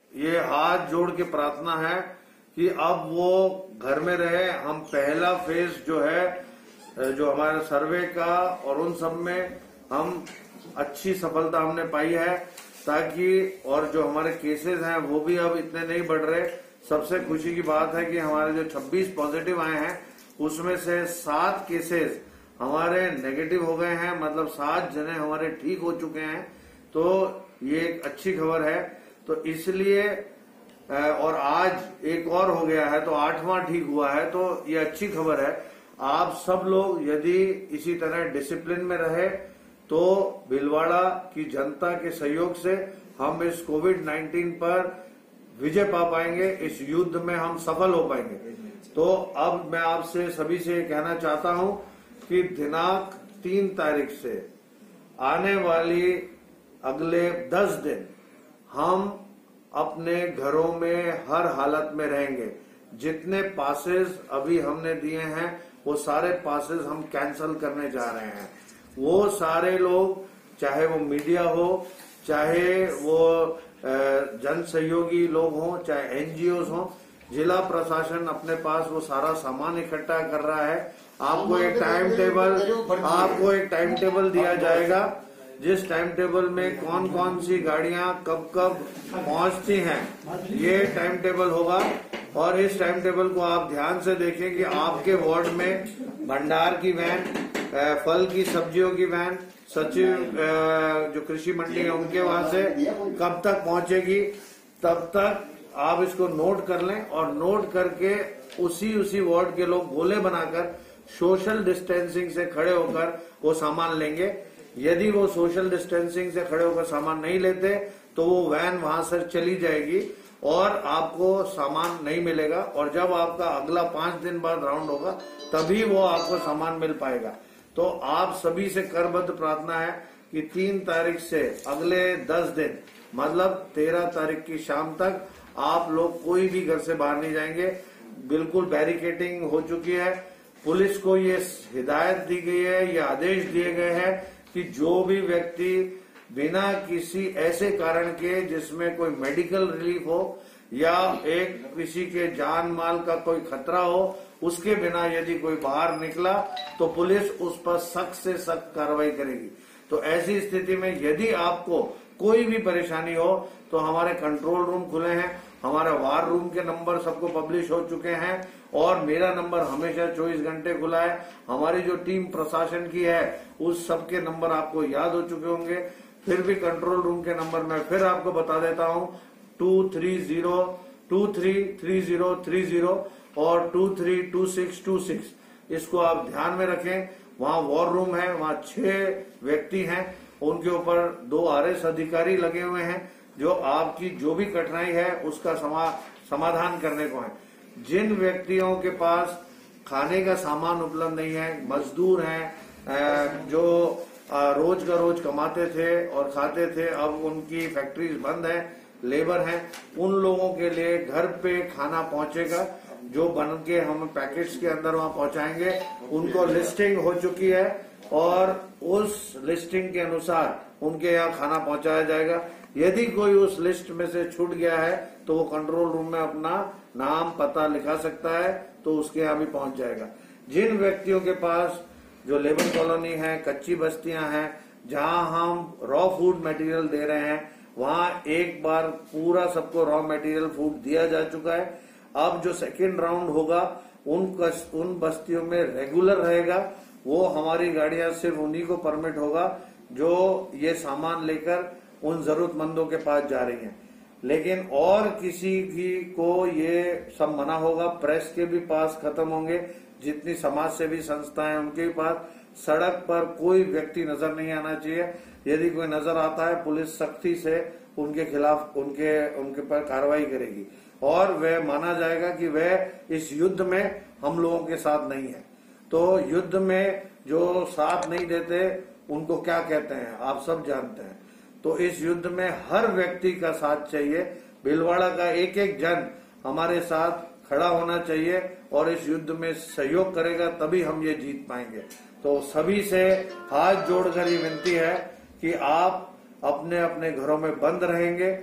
ये हाथ जोड़ के प्रार्थना है कि अब वो घर में रहे। हम पहला फेज जो है जो हमारे सर्वे का और उन सब में हम अच्छी सफलता हमने पाई है, ताकि और जो हमारे केसेस हैं वो भी अब इतने नहीं बढ़ रहे। सबसे खुशी की बात है कि हमारे जो 26 पॉजिटिव आए हैं उसमें से 7 केसेस हमारे नेगेटिव हो गए हैं, मतलब 7 जने हमारे ठीक हो चुके हैं। तो ये एक अच्छी खबर है। तो इसलिए और आज एक और हो गया है तो 8वां ठीक हुआ है, तो ये अच्छी खबर है। आप सब लोग यदि इसी तरह डिसिप्लिन में रहे तो भीलवाड़ा की जनता के सहयोग से हम इस कोविड-19 पर विजय पा पाएंगे, इस युद्ध में हम सफल हो पाएंगे। तो अब मैं आपसे सभी से कहना चाहता हूं कि दिनांक 3 तारीख से आने वाली अगले 10 दिन हम अपने घरों में हर हालत में रहेंगे। जितने पासेस अभी हमने दिए हैं वो सारे पासेस हम कैंसिल करने जा रहे हैं। वो सारे लोग, चाहे वो मीडिया हो, चाहे वो जन सहयोगी लोग हों, चाहे एनजीओ हों, जिला प्रशासन अपने पास वो सारा सामान इकट्ठा कर रहा है। आपको एक टाइम टेबल दिया जाएगा, जिस टाइम टेबल में कौन कौन सी गाड़ियां कब कब पहुंचती हैं, ये टाइम टेबल होगा। और इस टाइम टेबल को आप ध्यान से देखें कि आपके वार्ड में भंडार की वैन, फल की सब्जियों की वैन, सचिव जो कृषि मंडी है उनके वहां से कब तक पहुंचेगी, तब तक आप इसको नोट कर लें। और नोट करके उसी वार्ड के लोग गोले बनाकर सोशल डिस्टेंसिंग से खड़े होकर वो सामान लेंगे। यदि वो सोशल डिस्टेंसिंग से खड़े होकर सामान नहीं लेते तो वो वैन वहां से चली जाएगी और आपको सामान नहीं मिलेगा। और जब आपका अगला 5 दिन बाद राउंड होगा तभी वो आपको सामान मिल पाएगा। तो आप सभी से करबद्ध प्रार्थना है कि 3 तारीख से अगले 10 दिन, मतलब 13 तारीख की शाम तक आप लोग कोई भी घर से बाहर नहीं जाएंगे। बिल्कुल बैरिकेडिंग हो चुकी है। पुलिस को ये हिदायत दी गई है, ये आदेश दिए गए हैं कि जो भी व्यक्ति बिना किसी ऐसे कारण के जिसमें कोई मेडिकल रिलीफ हो या एक किसी के जान माल का कोई खतरा हो, उसके बिना यदि कोई बाहर निकला तो पुलिस उस पर सख्त से सख्त कार्रवाई करेगी। तो ऐसी स्थिति में यदि आपको कोई भी परेशानी हो तो हमारे कंट्रोल रूम खुले हैं, हमारा वार रूम के नंबर सबको पब्लिश हो चुके हैं और मेरा नंबर हमेशा 24 घंटे खुला है। हमारी जो टीम प्रशासन की है उस सबके नंबर आपको याद हो चुके होंगे। फिर भी कंट्रोल रूम के नंबर मैं फिर आपको बता देता हूं, 230233030 और 232626। इसको आप ध्यान में रखें। वहां वॉर रूम है, वहां 6 व्यक्ति हैं, उनके ऊपर 2 आरएस अधिकारी लगे हुए हैं जो आपकी जो भी कठिनाई है उसका समाधान करने को है। जिन व्यक्तियों के पास खाने का सामान उपलब्ध नहीं है, मजदूर हैं जो रोज का रोज कमाते थे और खाते थे, अब उनकी फैक्ट्रीज बंद है, लेबर हैं, उन लोगों के लिए घर पे खाना पहुंचेगा जो बन के हम पैकेट्स के अंदर वहां पहुंचाएंगे। उनको लिस्टिंग हो चुकी है और उस लिस्टिंग के अनुसार उनके यहाँ खाना पहुंचाया जाएगा। यदि कोई उस लिस्ट में से छूट गया है तो वो कंट्रोल रूम में अपना नाम पता लिखा सकता है, तो उसके यहाँ भी पहुंच जाएगा। जिन व्यक्तियों के पास जो लेबर कॉलोनी है, कच्ची बस्तियां हैं, जहां हम रॉ फूड मटेरियल दे रहे हैं, वहां एक बार पूरा सबको रॉ मटेरियल फूड दिया जा चुका है। अब जो सेकेंड राउंड होगा उन बस्तियों में रेगुलर रहेगा। वो हमारी गाड़ियां सिर्फ उन्हीं को परमिट होगा जो ये सामान लेकर उन जरूरतमंदों के पास जा रही हैं। लेकिन और किसी की को ये सब मना होगा। प्रेस के भी पास खत्म होंगे, जितनी समाज सेवी संस्थाएं उनके भी पास। सड़क पर कोई व्यक्ति नजर नहीं आना चाहिए। यदि कोई नजर आता है पुलिस सख्ती से उनके खिलाफ उनके पर कार्रवाई करेगी और वह माना जाएगा कि वह इस युद्ध में हम लोगों के साथ नहीं है। तो युद्ध में जो साथ नहीं देते उनको क्या कहते हैं आप सब जानते हैं। तो इस युद्ध में हर व्यक्ति का साथ चाहिए। भीलवाड़ा का एक एक जन हमारे साथ खड़ा होना चाहिए और इस युद्ध में सहयोग करेगा, तभी हम ये जीत पाएंगे। तो सभी से हाथ जोड़कर ये विनती है कि आप अपने अपने घरों में बंद रहेंगे,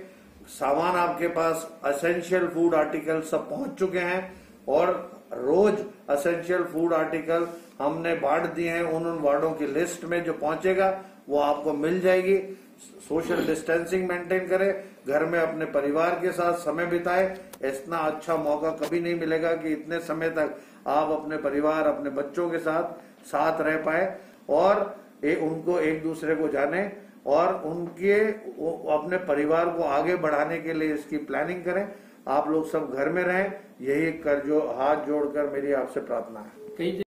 सामान आपके पास एसेंशियल फूड आर्टिकल सब पहुंच चुके हैं और रोज एसेंशियल फूड आर्टिकल हमने बांट दिए हैं उन वार्डों की लिस्ट में। जो पहुंचेगा वो आपको मिल जाएगी। सोशल डिस्टेंसिंग मेंटेन करें, घर में अपने परिवार के साथ समय बिताए। इतना अच्छा मौका कभी नहीं मिलेगा कि इतने समय तक आप अपने परिवार, अपने बच्चों के साथ रह पाए और उनको एक दूसरे को जाने और उनके अपने परिवार को आगे बढ़ाने के लिए इसकी प्लानिंग करें। आप लोग सब घर में रहें, यही कर जो हाथ जोड़कर मेरी आपसे प्रार्थना है।